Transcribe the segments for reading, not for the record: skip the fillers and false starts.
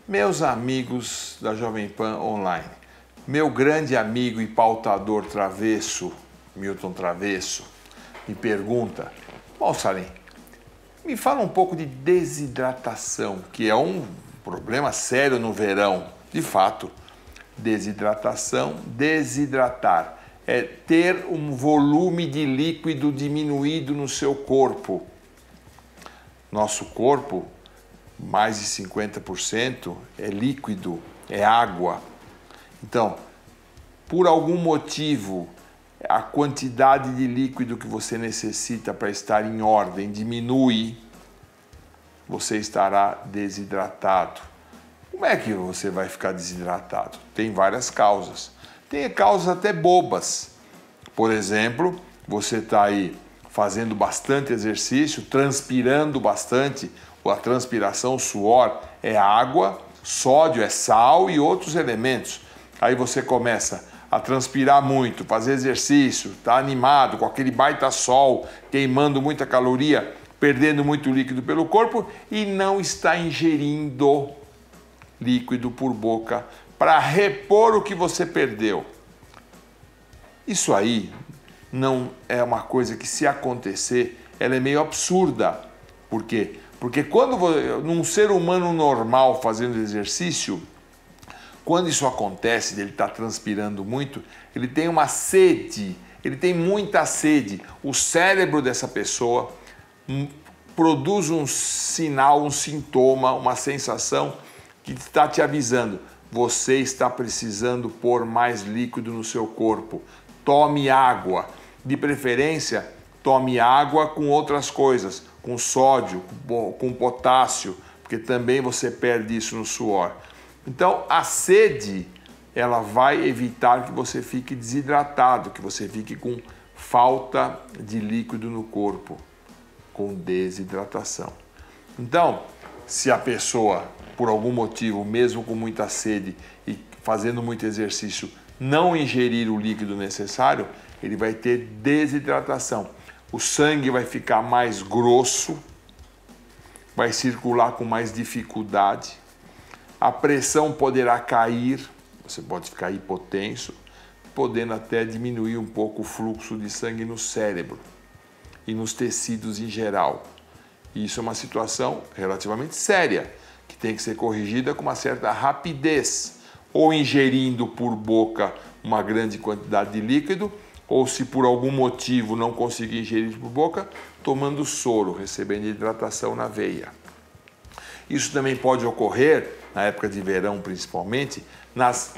Meus amigos da Jovem Pan Online, meu grande amigo e pautador travesso, Milton Travesso, me pergunta: bom, Salim, me fala um pouco de desidratação, que é um problema sério no verão. De fato, desidratação, desidratar, é ter um volume de líquido diminuído no seu corpo. Nosso corpo, mais de 50% é líquido, é água. Então, por algum motivo, a quantidade de líquido que você necessita para estar em ordem diminui, você estará desidratado. Como é que você vai ficar desidratado? Tem várias causas. Tem causas até bobas. Por exemplo, você está aí fazendo bastante exercício, transpirando bastante. A transpiração, o suor é água, sódio é sal e outros elementos. Aí você começa a transpirar muito, fazer exercício, está animado, com aquele baita sol, queimando muita caloria, perdendo muito líquido pelo corpo e não está ingerindo líquido por boca para repor o que você perdeu. Isso aí não é uma coisa que, se acontecer, ela é meio absurda. Por quê? Porque num ser humano normal fazendo exercício, quando isso acontece, ele está transpirando muito, ele tem uma sede, ele tem muita sede. O cérebro dessa pessoa produz um sinal, um sintoma, uma sensação que está te avisando: você está precisando pôr mais líquido no seu corpo. Tome água. De preferência, tome água com outras coisas, com sódio, com potássio, porque também você perde isso no suor. Então, a sede, ela vai evitar que você fique desidratado, que você fique com falta de líquido no corpo, com desidratação. Então, se a pessoa, por algum motivo, mesmo com muita sede e fazendo muito exercício, não ingerir o líquido necessário, ele vai ter desidratação. O sangue vai ficar mais grosso, vai circular com mais dificuldade, a pressão poderá cair, você pode ficar hipotenso, podendo até diminuir um pouco o fluxo de sangue no cérebro e nos tecidos em geral. E isso é uma situação relativamente séria, que tem que ser corrigida com uma certa rapidez, ou ingerindo por boca uma grande quantidade de líquido, ou, se por algum motivo não conseguir ingerir por boca, tomando soro, recebendo hidratação na veia. Isso também pode ocorrer, na época de verão principalmente, nas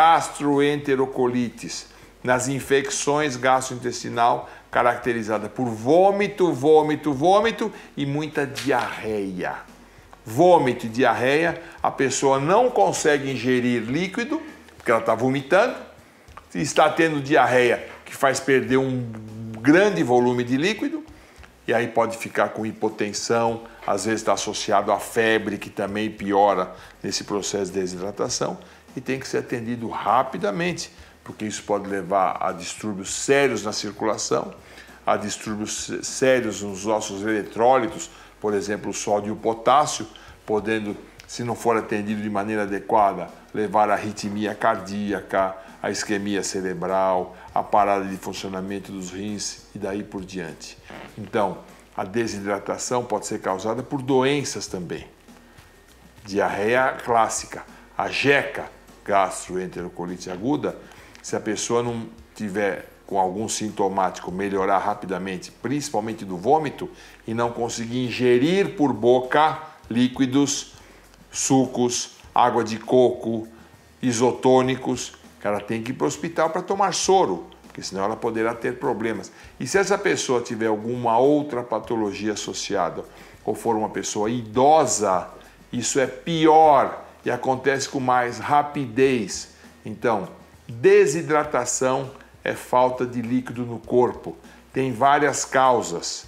gastroenterocolites, nas infecções gastrointestinal caracterizada por vômito, vômito, vômito e muita diarreia. Vômito e diarreia, a pessoa não consegue ingerir líquido, porque ela está vomitando, está tendo diarreia, que faz perder um grande volume de líquido, e aí pode ficar com hipotensão, às vezes está associado à febre, que também piora nesse processo de desidratação, e tem que ser atendido rapidamente, porque isso pode levar a distúrbios sérios na circulação, a distúrbios sérios nos nossos eletrólitos, por exemplo, o sódio e o potássio, podendo, se não for atendido de maneira adequada, levar à arritmia cardíaca, à isquemia cerebral, à parada de funcionamento dos rins e daí por diante. Então, a desidratação pode ser causada por doenças também. Diarreia clássica, a jeca, gastroenterocolite aguda, se a pessoa não tiver com algum sintomático melhorar rapidamente, principalmente do vômito, e não conseguir ingerir por boca líquidos, sucos, água de coco, isotônicos, ela tem que ir para o hospital para tomar soro, porque senão ela poderá ter problemas. E se essa pessoa tiver alguma outra patologia associada, ou for uma pessoa idosa, isso é pior e acontece com mais rapidez. Então, desidratação é falta de líquido no corpo. Tem várias causas.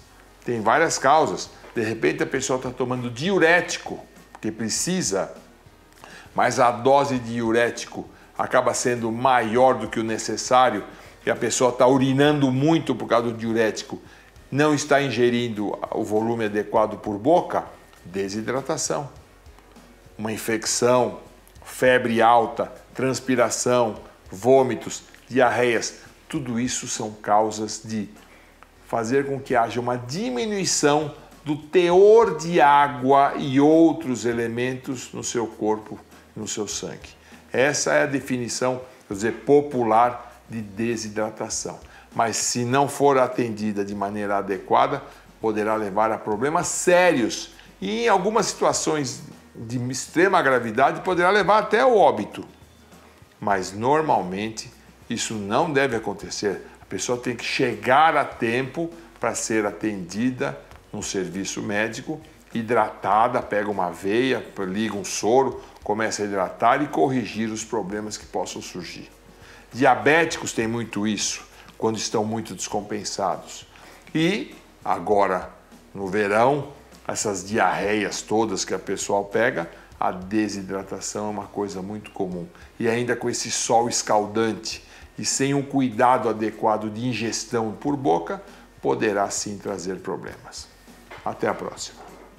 De repente a pessoa está tomando diurético, porque precisa, mas a dose de diurético acaba sendo maior do que o necessário, e a pessoa está urinando muito por causa do diurético, não está ingerindo o volume adequado por boca, desidratação. uma infecção, febre alta, transpiração, vômitos, diarreias, tudo isso são causas de fazer com que haja uma diminuição do teor de água e outros elementos no seu corpo, no seu sangue. Essa é a definição, quer dizer, popular de desidratação. Mas se não for atendida de maneira adequada, poderá levar a problemas sérios e em algumas situações de extrema gravidade poderá levar até ao óbito. Mas normalmente isso não deve acontecer. A pessoa tem que chegar a tempo para ser atendida num serviço médico, hidratada, pega uma veia, liga um soro, começa a hidratar e corrigir os problemas que possam surgir. Diabéticos têm muito isso, quando estão muito descompensados. E agora, no verão, essas diarreias todas que a pessoa pega, a desidratação é uma coisa muito comum. E ainda com esse sol escaldante e sem um cuidado adequado de ingestão por boca, poderá sim trazer problemas. Até a próxima.